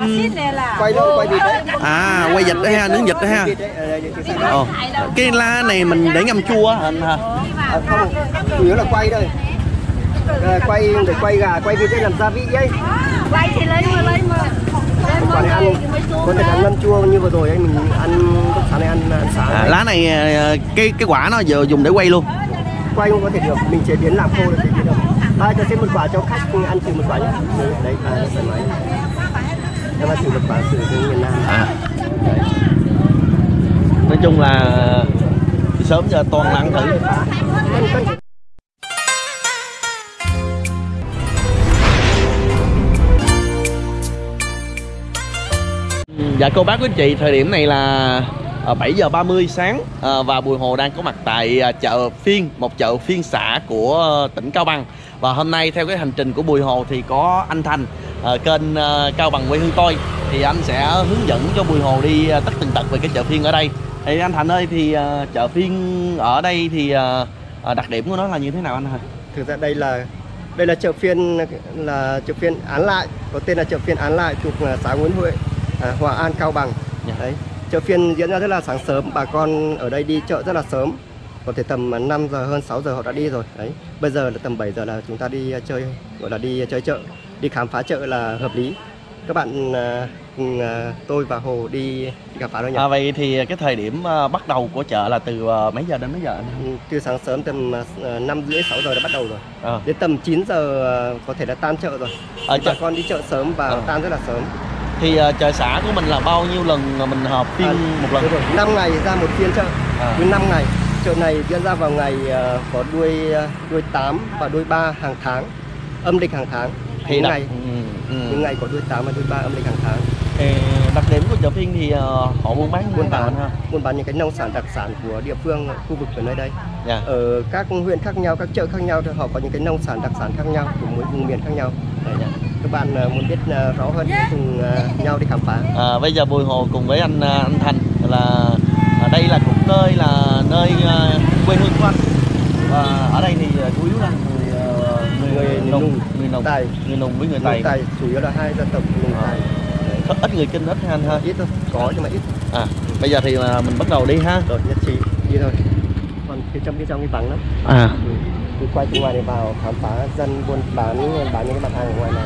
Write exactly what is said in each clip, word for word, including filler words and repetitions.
Quay đâu quay vịt đấy. À, quay vịt đấy ha, nướng vịt đấy ha. Ồ, cái lá này mình để ngâm chua hả anh hả? À, không, chủ yếu là quay thôi. À, quay để quay gà, quay vịt để làm gia vị ấy. Quay thì lấy mà lấy mà. Còn ăn, có thể ăn ngâm chua như vừa rồi ấy, mình ăn lúc sáng này ăn, ăn sáng. À, lá này cái cái quả nó giờ dùng để quay luôn. Quay không có thể được, mình chế biến làm khô là chế biến được. À, cho xem một quả cho khách ăn thử một quả nhé. Đấy, à, thoải mái. Em ăn thử một quả từ miền Nam. À. Nói chung là sớm giờ toàn là ăn thử. Dạ cô bác quý anh chị, thời điểm này là bảy giờ ba mươi sáng và Bùi Hồ đang có mặt tại chợ phiên, một chợ phiên xã của tỉnh Cao Bằng. Và hôm nay theo cái hành trình của Bùi Hồ thì có anh Thành, kênh Cao Bằng quê hương tôi, thì anh sẽ hướng dẫn cho Bùi Hồ đi tất tần tật về cái chợ phiên ở đây. Thì anh Thành ơi, thì chợ phiên ở đây thì đặc điểm của nó là như thế nào anh hả? Thực ra đây là đây là chợ phiên là chợ phiên Án Lại, có tên là chợ phiên Án Lại, thuộc xã Nguyễn Huệ, À, Hòa An, Cao Bằng. Yeah. Đấy, chợ phiên diễn ra rất là sáng sớm, bà con ở đây đi chợ rất là sớm, có thể tầm năm giờ hơn sáu giờ họ đã đi rồi. Đấy, bây giờ là tầm bảy giờ là chúng ta đi chơi, gọi là đi chơi chợ, đi khám phá chợ là hợp lý. Các bạn cùng tôi và Hồ đi khám phá đâu nhỉ? À, vậy thì cái thời điểm bắt đầu của chợ là từ mấy giờ đến mấy giờ? Từ sáng sớm tầm năm rưỡi sáu giờ đã bắt đầu rồi. À. Đến tầm chín giờ có thể là tan chợ rồi. À, bà con đi chợ sớm và à. tan rất là sớm. Thì uh, chợ xã của mình là bao nhiêu lần mà mình họp phiên à, một lần? năm ngày ra một phiên chợ. À. Cứ năm ngày. Chợ này diễn ra vào ngày uh, có đuôi uh, đuôi tám và đuôi ba hàng tháng, âm lịch hàng tháng. Thì những đặc... ngày ừ, ừ. những ngày có đuôi tám và đuôi ba âm lịch hàng tháng. Thì đặc điểm của chợ phiên thì uh, họ buôn bán buôn bán ha. Buôn bán những cái nông sản đặc sản của địa phương, khu vực ở nơi đây. Yeah. Ở các huyện khác nhau, các chợ khác nhau thì họ có những cái nông sản đặc sản khác nhau của mỗi vùng miền khác nhau. Đấy, yeah. Các bạn uh, muốn biết uh, rõ hơn cùng uh, nhau đi khám phá. À, bây giờ Bùi Hồ cùng với anh uh, anh Thành là ở đây là cũng nơi là nơi uh, quê hương của anh. Và ở đây thì uh, chủ yếu là người uh, người, người nùng, người nùng, Tài, người nùng với người Tày. Tài chủ yếu là hai dân tộc nùng Tày. À. Ít người Kinh ít ha anh ha? Ít thôi, có nhưng mà ít. À, bây giờ thì uh, mình bắt đầu đi ha. Rồi, nhất trí đi thôi. Còn phía trong phía trong cái vắng lắm. À. Ừ. Cứ quay từ ngoài này vào khám phá dân buôn bán bán những cái mặt hàng ở ngoài này.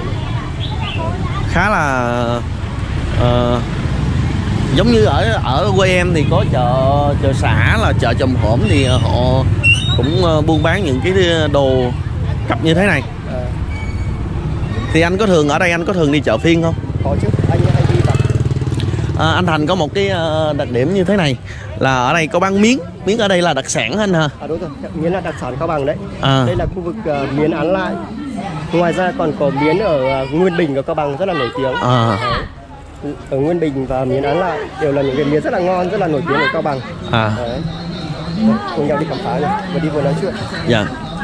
Khá là uh, giống như ở ở quê em thì có chợ chợ xã là chợ Chùm Hổm, thì họ cũng uh, buôn bán những cái đồ cặp như thế này. À. Thì anh có thường ở đây anh có thường đi chợ phiên không? Có chứ, anh anh đi tập. À, anh Thành có một cái uh, đặc điểm như thế này là ở đây có bán miến, miến ở đây là đặc sản anh hả? À đúng rồi, miến là đặc sản Cao Bằng đấy. À. Đây là khu vực uh, miến Án Lại. Ngoài ra còn có miến ở uh, Nguyên Bình và Cao Bằng rất là nổi tiếng. À. Đấy. Ở Nguyên Bình và miến Án Lại đều là những cái miến rất là ngon, rất là nổi tiếng ở Cao Bằng. À. Đấy. Cùng nhau đi khám phá này và đi vừa nói chuyện. Dạ.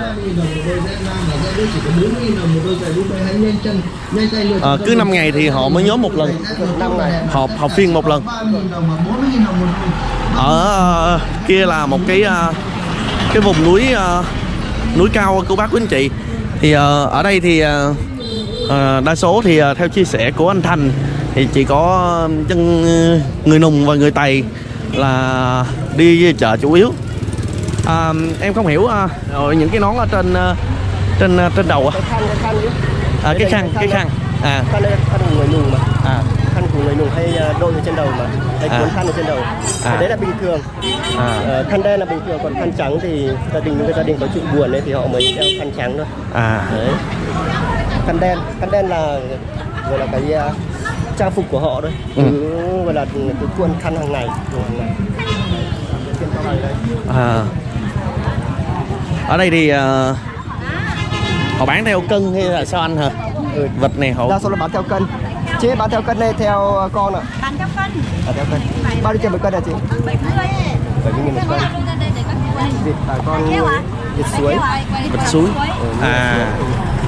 À, cứ năm ngày thì họ mới nhóm một lần. năm ngày. Họp họp phiên một lần. Ở uh, kia là một cái uh, cái vùng núi uh, núi cao của bác quý anh chị. Thì uh, ở đây thì uh, uh, đa số thì uh, theo chia sẻ của anh Thành thì chỉ có chân uh, người Nùng và người Tày là đi chợ chủ yếu. À, em không hiểu uh, rồi những cái nón ở trên uh, trên uh, trên đầu á. Cái khăn, cái khăn chứ. À, cái khăn, cái khăn. À. Khăn đây, khăn của người Nùng mà. À. Khăn của người Nùng hay đội ở trên đầu mà, hay cuốn à. khăn ở trên đầu. À. Cái đấy là bình thường. À. À, khăn đen là bình thường, còn khăn trắng thì gia đình những cái gia đình có chuyện buồn ấy thì họ mới đeo khăn trắng thôi. À. Đấy. Khăn đen, khăn đen là gọi là cái uh, trang phục của họ thôi. Ừ. Cứ gọi là cái cuốn khăn hàng ngày. Hàng ngày. À. Ở đây thì uh, họ bán theo cân hay là sao anh hả? Ừ. Vịt này họ đa số là bán theo cân. Chị bán theo cân đây theo con ạ? À? Bán theo cân. À, theo cân. Bao nhiêu tiền một cân hả chị? bảy mươi. bảy mươi nghìn một cân. Vịt bà con vịt suối. Vịt suối. Ừ, à. Suối.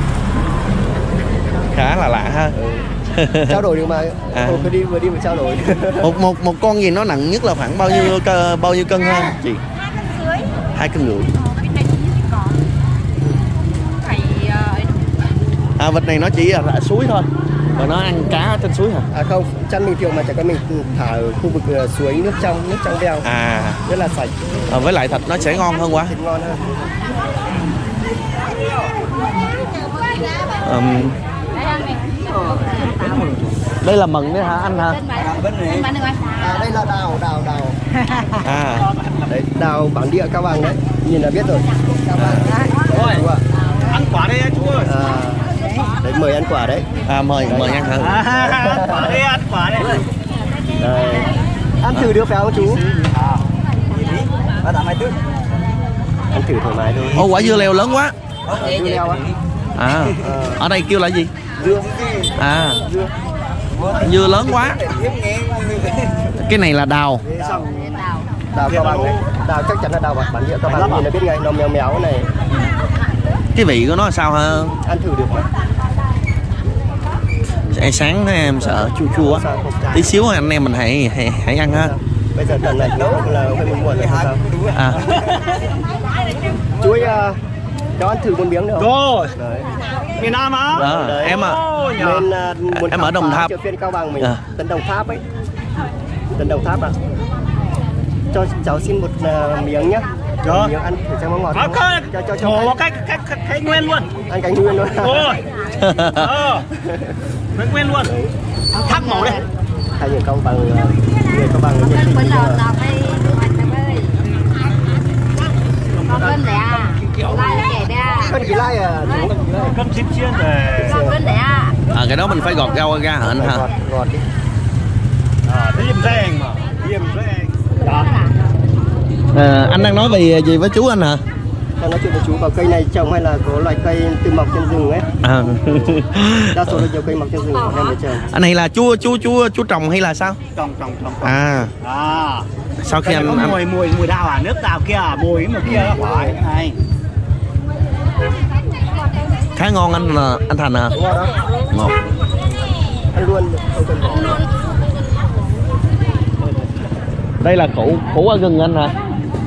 Khá là lạ ha. Ừ. Trao đổi được mà. À. Ồ, cứ đi vừa đi vừa trao đổi. một một một con gì nó nặng nhất là khoảng bao nhiêu bao nhiêu cân ha chị? Hai cân rưỡi. À, vịt này nó chỉ là suối thôi. Và nó ăn cá ở trên suối hả? À không, chăn mình thường mà chẳng có mình thả ở khu vực uh, suối nước trong, nước trong veo. À, rất là sạch. À, với lại thịt nó sẽ ngon hơn quá. Thịt ngon hơn. Um, đây là mận đấy hả anh hả? À, đây là đào, đào, đào. À, đấy, đào bản địa Cao Bằng đấy, nhìn là biết rồi. Cao Bằng đấy. Đúng Ăn quả đây chú ơi. à, đấy mời ăn quả đấy. à mời đấy. mời ăn thử. À, ăn quả đây, ăn quả đây. Đây. Ăn thử được phải không chú? À, tạm hai thứ. Ăn thử thoải mái thôi. Ô, quả dưa leo lớn quá. Dưa leo á. À, ở đây kêu là gì? Dưa. À, Dưa. dưa lớn quá. Cái này là đào. Đào Cao Bằng đấy. Đào chắc chắn là đào bản địa Cao Bằng, nhìn là biết ngay, nó méo méo này. Cái vị của nó sao hả? Ăn thử được mà. Ai sáng em sợ chua chua á. Tí xíu anh em mình hãy hãy, hãy ăn ha. Bây giờ tận này nấu là hơi muộn muộn rồi sao? À. Chú ơi, uh, cho ăn thử một miếng nữa. Rồi. Đấy. Miền Nam á. Đó, Đấy. em à. Nên uh, muốn Em ở Đồng Tháp. chợ phiên Cao Bằng mình, À. Tân Đồng Tháp ấy. Tân Đồng Tháp à. Cho cháu xin một uh, miếng nhá. Được. Miếng ăn thử xem món ngọt. Có Cho cho cho. cho có cái cái cái cái nguyên luôn. Ăn cánh nguyên luôn. Rồi. Ờ. Cái nguyên luôn. Thắp màu đây. Hay những Cao Bằng, người Cao Bằng người Bên lò lò phải thu hoạch em ơi. Con bên lẻ à. Lai là kẻ đa. Cân kỳ lai à chú. Cơm chín chiên về. Con bên lẻ à. À, cái đó mình phải gọt rau ra hả anh ha? Ngọt, ngọt đi. À, liềm rèn mà. Liềm rèn. Đó. À, anh đang nói về gì với chú anh hả? Đang nói chuyện với chú, bảo cây này trồng hay là có loại cây tự mọc trên rừng ấy. À. Đa số là nhiều cây mọc trên rừng bọn em mới trồng. Anh này là chú chú chú chú trồng hay là sao? Trồng trồng trồng. À, À. sau khi Đây anh, có anh mùi mùi mùi đào à, nước đào kia à, mùi mùi kia phải này. khá ngon anh anh Thành à. Đúng rồi đó. Ngọt. Ăn luôn, không cần bỏ. Đây là củ củ qua gừng anh hả?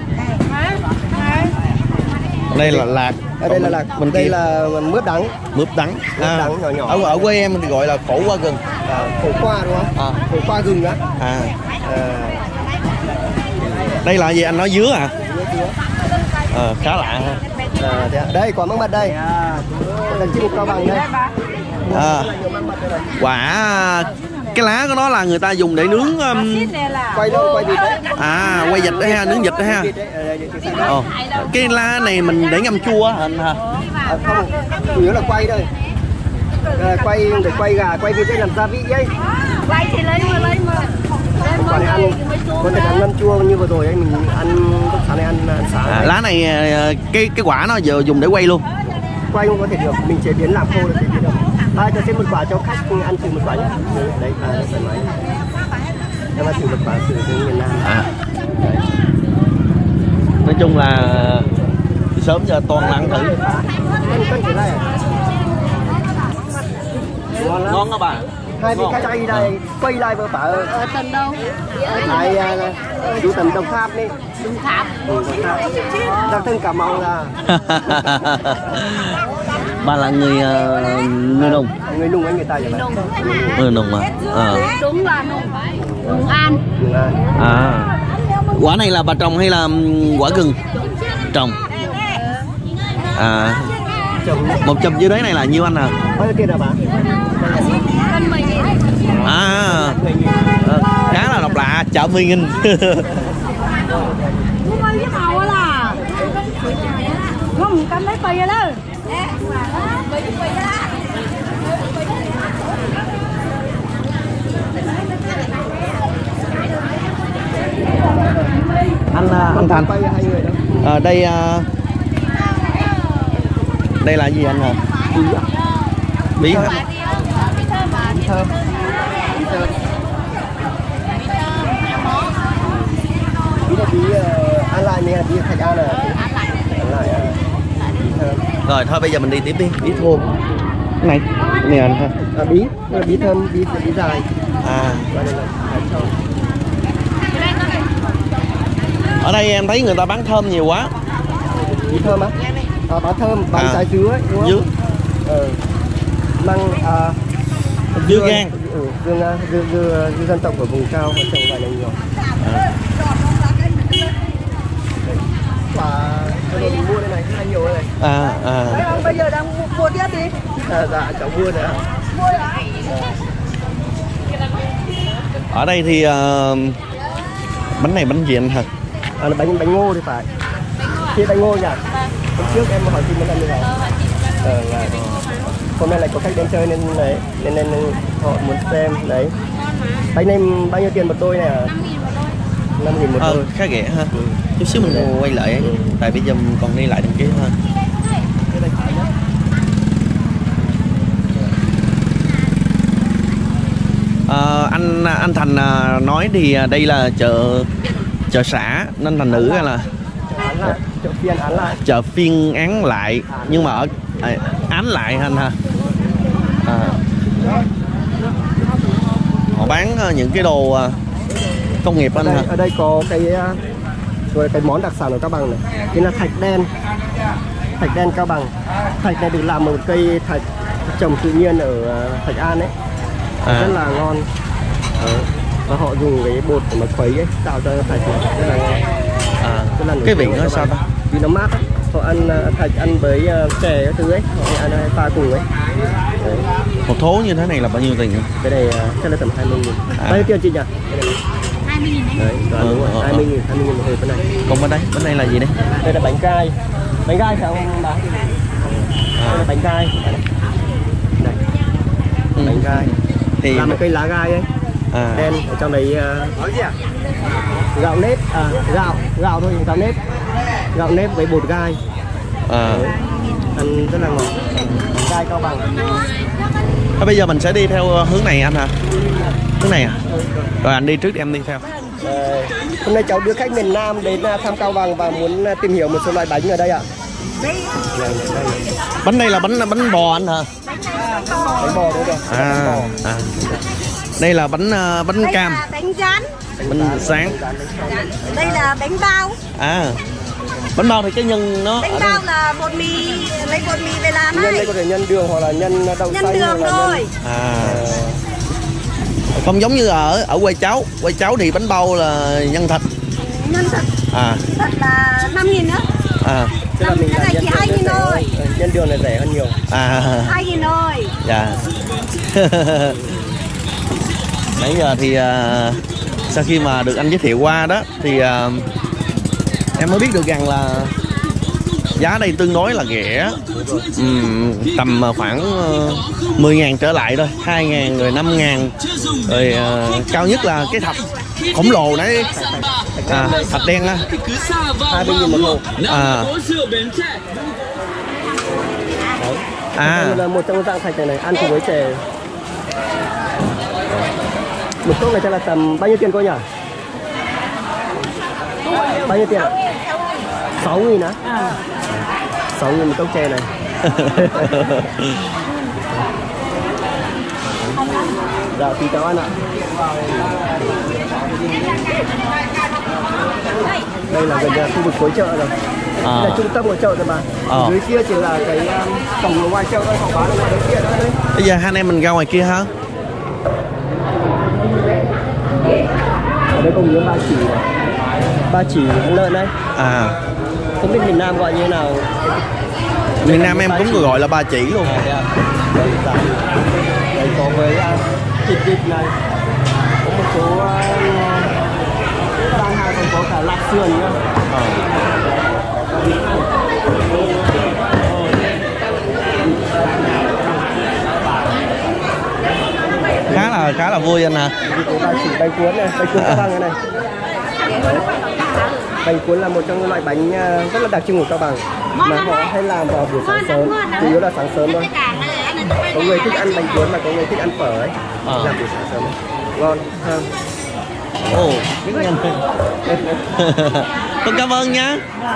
Đây là lạc. Ở đây là lạc, bên đây kia là mướp đắng. mướp đắng. Mướp đắng nhỏ nhỏ. Ở ở quê em thì gọi là củ qua gừng. À, khổ qua đúng không? À. Khổ qua gừng á. À, À, đây là gì anh nói dứa à? dứa dứa. À, khá lạ ha. À, thế à. Đây quả măng mật đây. Lần chim Cao Bằng đây. À, quả cái lá của nó là người ta dùng để nướng um, Quay đâu, quay vịt đấy. à quay vịt đấy ha, nướng vịt đấy ha. Vịt đấy. À, đây, đây, đây, đây. Ồ, cái lá này mình để ngâm chua hả anh ha? À, không, chủ yếu là quay đây. À, quay để quay gà, quay vịt đây làm gia vị ấy. Quay thì lấy mà lấy mà. Còn này ăn, có thể ăn ngâm chua như vừa rồi ấy, mình ăn lúc sáng này ăn, ăn sáng. À, này. lá này cái cái quả nó giờ dùng để quay luôn. Quay không có thể được, mình chế biến làm khô là chế biến được. À, cho thêm một quả cho khách ăn thử một quả nhé. Đấy, à, thoải mái. Em ăn thử một quả thử từ miền Nam. À. Nói chung là sớm giờ toàn là ăn thử. Cân cân chỉ này. Ngon lắm. Ngon đó bà. Hai vị khách đây đây quay lại vừa phải Ở Tân đâu? hai chú Tần Đồng Tháp đi. Đồng Tháp. Ừ, Đồng Tháp. Đang thân Cà Mau là Bà là người uh, người nùng. người nung với người ta vậy này. Người nùng mà. À. Đúng là nùng. Nùng An. Nung An. À. Quả này là bà trồng hay là quả gừng? Trồng. À. Một chùm dưới đấy này là nhiêu anh à? Bao nhiêu tiền hả bà? Cân mười nghìn. À, khá là độc lạ, chợ mười nghìn. Không bao nhiêu màu là. Không, cân lấy tùy rồi đó. Anh anh Thành. Quay hai người đó. À, đây đây là gì anh hả? Bí hả? Bí thơm. Bí thơm. Bí là bí uh, An Lại này là bí Thạch An à? An Lại à? Bí thơm. Rồi thôi bây giờ mình đi tiếp đi, bí thơm. Cái này, cái này anh ha. À, bí, đây là bí thơm, bí bí dài. À. Và đây là hải châu. Ở đây em thấy người ta bán thơm nhiều quá. Bí thơm á? À, bán thơm, bán À. trái dứa ấy, đúng không? Dứa. Ờ. Măng, à, dưa gang. Ừ, dưa, dưa, dưa, dưa dân tộc ở vùng cao họ trồng vài này nhiều. À. Quả mình mua đây này, hay nhiều đây này. À, à. Đấy ông bây giờ đang mua tiếp đi. À, dạ cháu mua đấy ạ. Mua ạ. Ở đây thì uh, bánh này bánh gì anh hả? À, là bánh bánh ngô thì phải. Khi bánh ngô nhỉ? Hôm trước em hỏi chị một lần như này. Ờ, là hôm nay lại có khách đến chơi nên đấy, nên, nên, nên họ muốn xem đấy. Bánh này bao nhiêu tiền một đôi này ạ? năm nghìn một Ờ, đôi. khá rẻ ha. Ừ. Chút xíu mình Ừ. quay lại ấy. Ừ. Tại bây giờ mình còn đi lại đằng kia thôi. Ờ, anh anh Thành nói thì đây là chợ chợ xã nên thành nữ hay là Án lại, chợ phiên án lại. chợ phiên án lại nhưng mà ở à, án lại anh ha. À. Họ bán những cái đồ công nghiệp Ở anh đây, hả? ở đây có cái rồi cái món đặc sản ở Cao Bằng này, chính là thạch đen. Thạch đen Cao Bằng. Thạch này được làm một cây thạch trồng tự nhiên ở Thạch An ấy. À. Rất là ngon. Đấy. Và họ dùng cái bột để mà khuấy ấy, tạo ra thạch này rất là ngon. À. Rất là nổi Cái vị tiếng ở nó Cao sao Bằng. ta? Vì nó mát ấy. Họ ăn uh, thạch ăn với uh, chè các thứ ấy, họ ăn uh, pha cùng ấy. Đấy. Một thố như thế này là bao nhiêu tiền? Cái này uh, chắc là tầm hai mươi nghìn. À. Bao nhiêu tiền chị nhỉ? hai mươi nghìn đấy. Đấy, đoán Ừ, đúng rồi, ừ, hai mươi nghìn, hai mươi nghìn một hộp cái này. Còn bên đây, bên đây là gì đấy? Đây là bánh gai. Bánh gai phải không bán? Đây là bánh gai. Đây. Ừ. Bánh gai. Thì Làm một cây lá gai ấy. à. Đen ở trong đấy uh, gạo nếp, à gạo, gạo thôi, gạo nếp. Gạo nếp với bột gai. À. Ăn rất là ngon. Bánh gai Cao Bằng. À, bây giờ mình sẽ đi theo hướng này anh hả? Hướng này à? Rồi anh đi trước đi em đi theo. Ờ, hôm nay cháu đưa khách miền Nam đến uh, thăm Cao Bằng và muốn uh, tìm hiểu một số loại bánh ở đây ạ. Đây. Đây, đây. Bánh này là bánh bánh bò anh hả? Bánh bò đúng rồi. À, Bánh bò. à. Đây là bánh uh, bánh Đây cam, là bánh rán. bánh sáng. Đây là bánh bao. À. Bánh bao thì cái nhân nó Bánh ở đây. bao là bột mì, lấy bột mì về làm Nhân đây ấy. có thể nhân đường hoặc là nhân đậu Nhân xanh đường hoặc là thôi. nhân À. ờ, Không giống như ở ở quê cháu, quê cháu thì bánh bao là nhân thịt. Nhân thịt, À. thịt là năm nghìn nữa. À. tức là mình Cái này làm chỉ nhân hai đường nghìn nó rẻ thôi. hơn. Ờ, nhân đường này rẻ hơn nhiều. À. hai nghìn thôi. Dạ. Nãy giờ thì uh, sau khi mà được anh giới thiệu qua đó thì uh, em mới biết được rằng là giá đây tương đối là rẻ. Uhm, tầm khoảng uh, mười ngàn trở lại thôi, hai ngàn rồi năm ngàn rồi uh, cao nhất là cái thạch khổng lồ đấy, à, thạch đen á, hai mươi nghìn một hộp. à. À. Đây là một trong dạng thạch này này, ăn cùng với chè. Một cốc này chắc là tầm bao nhiêu tiền cô nhỉ? Bao nhiêu tiền ạ? sáu nghìn á? sáu nghìn một cốc chè này. Dạ, thì cháu ăn ạ. Đây là gần khu vực cuối chợ rồi. À. Đây là trung tâm của chợ rồi mà. À. Dưới kia chỉ là cái um, cổng ở ngoài chợ thôi, họ bán ở ngoài đấy kia đó đấy. Bây giờ hai anh em mình ra ngoài kia hả? Ở đây có miếng ba chỉ này. Ba chỉ lợn đấy. À. Không biết miền Nam gọi như thế nào. Miền Nam em cũng gọi là ba chỉ luôn. À, đây, à. Đây, dạ. Đây có với uh, thịt vịt này. Có một số uh, đang hai còn có cả lạp sườn nữa. À. khá là khá là vui anh à. Có ba chỉ bánh cuốn này, bánh cuốn Cao Bằng này. Đấy. Bánh cuốn là một trong những loại bánh uh, rất là đặc trưng của Cao Bằng mà họ hay làm vào buổi sáng sớm, chủ yếu là sáng sớm thôi. Có người thích ăn bánh cuốn mà có người thích ăn phở ấy, À. làm buổi sáng sớm. Ngon, thơm. Ồ, biết nhanh. Con cảm ơn nhá.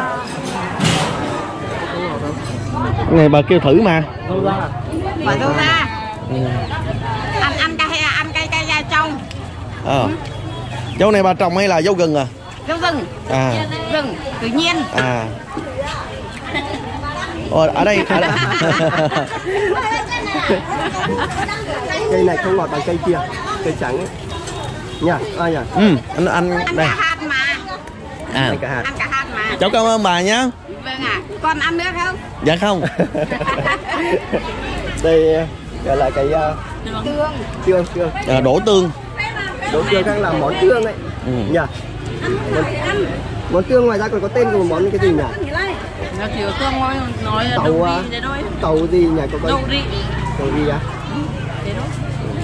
Này bà kêu thử mà. Bỏ đâu ra. Ừ. Ăn ăn cây ăn cây cây da trong. À. Dâu này bà trồng hay là dâu gừng à? Dâu rừng. À. Rừng tự nhiên. À. Ồ, ở đây ở đây. Cây này không ngọt bằng cây kia, cây trắng ấy. Nha, ai nhỉ? Ừ, anh anh đây. hạt mà. À, Ăn cả hạt. Ăn cả hạt mà. cháu cảm ơn bà nhé. Vâng ạ. Con ăn nữa không? Dạ không. Đây gọi là cái uh, Tương. tương tương. À, đổ tương. Đỗ tương đang làm món tương ấy. Ừ. Nhỉ? Món, món tương ngoài ra còn có tên của món cái gì nhỉ? Nó kiểu tương nói nói là Tàu đâu à? đi để nói. Tàu gì nhỉ? Có Đâu con đi. tàu gì á? Để nói.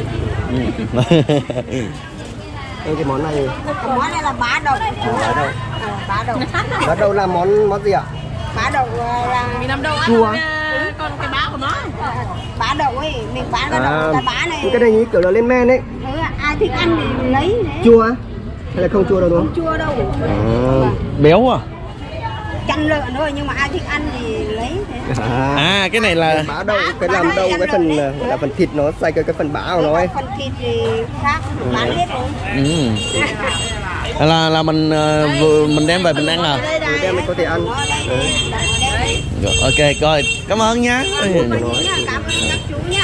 Đây, cái món này Cái món này là bá đậu. bá đậu. Ờ, bá đậu. Bá đậu là món món gì ạ? Bá đậu là mình làm đâu ăn Chua. con- con cái bá của nó. Bá đậu ấy, mình bán cái À, đậu cái bá này. cái này như kiểu là lên men ấy. Ừ, ai thích ăn thì lấy đấy. Chua á? Hay là không chua đâu đúng không? Chua đâu. À. Béo à. Chăn lợn thôi nhưng mà ai thích ăn thì lấy thế. À. À, cái này là Bá đậu cái làm đâu cái phần là là phần thịt nó xay cái cái phần bã của nó ấy. Phần thịt thì khác bán hết rồi. ừ. là là mình uh, vừa mình đem về mình ăn à. Đây Ừ, đem mình có thể ăn. Ừ. Rồi, ok coi, cảm ơn nhá. Cảm ơn các chú nhé.